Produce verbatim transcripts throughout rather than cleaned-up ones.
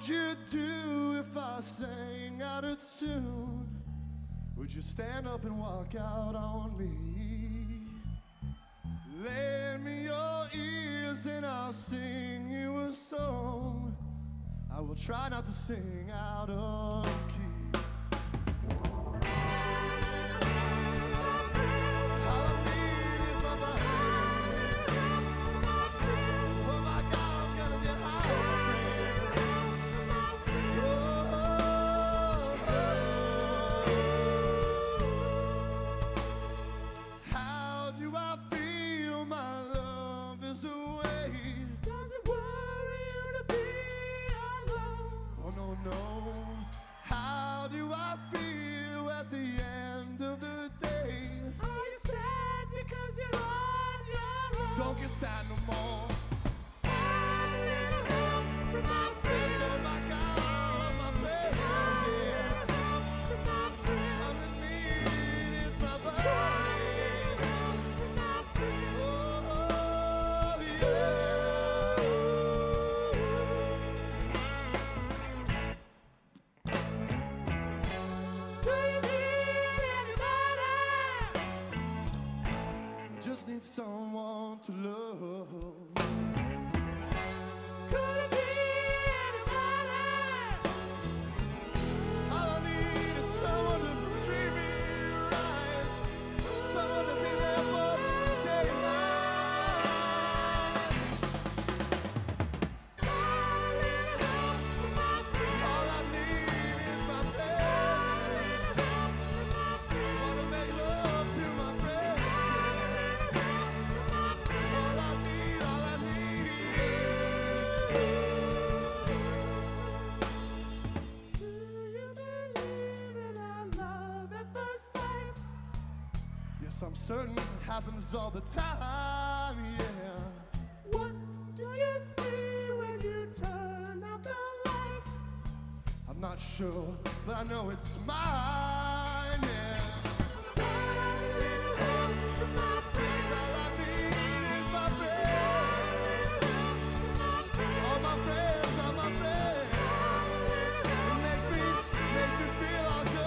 would you do if I sang out of tune? Would you stand up and walk out on me? Lend me your ears and I'll sing you a song. I will try not to sing out of key. Don't get sad no more. I need a little help from my friends. Oh my God, my friends, yeah. From my friends. All I need is my buddy. Oh, yeah. Do you need anybody? I just need someone to love. Could it be anybody? All I need is someone to treat me right, someone to be there for me day and night. All I need is my friends. Wanna make love to my friends. I'm certain it happens all the time, yeah. What do you see when you turn out the light? I'm not sure, but I know it's mine, yeah. I need a little help from my friends. All I need is my friends. All my friends, all my friends. It makes me, makes me feel all good.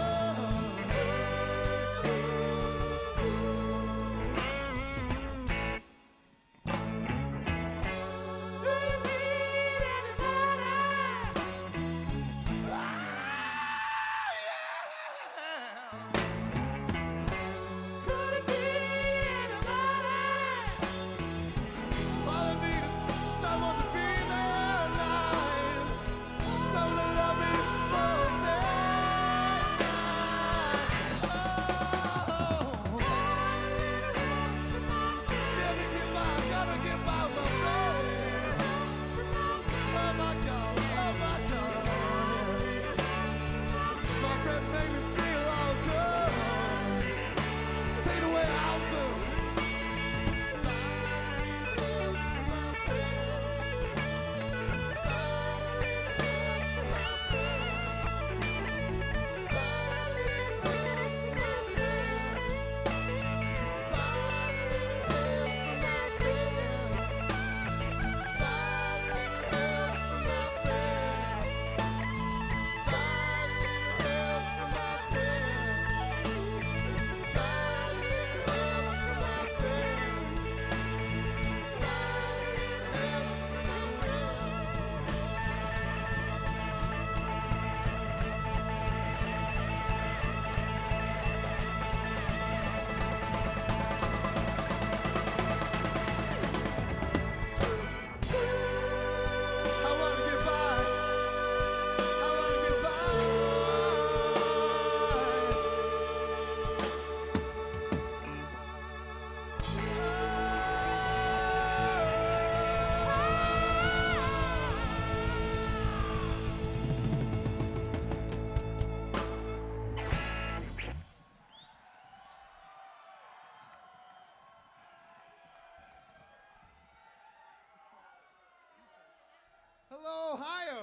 Hello, Ohio.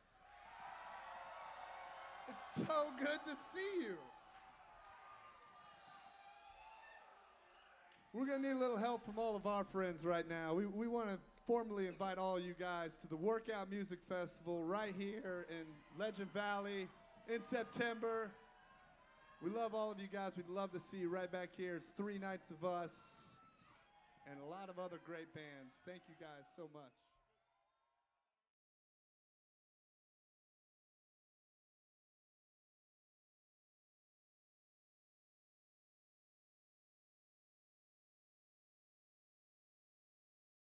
It's so good to see you. We're going to need a little help from all of our friends right now. We, we want to formally invite all you guys to the Workout Music Festival right here in Legend Valley in September. We love all of you guys. We'd love to see you right back here. It's three nights of us and a lot of other great bands. Thank you guys so much.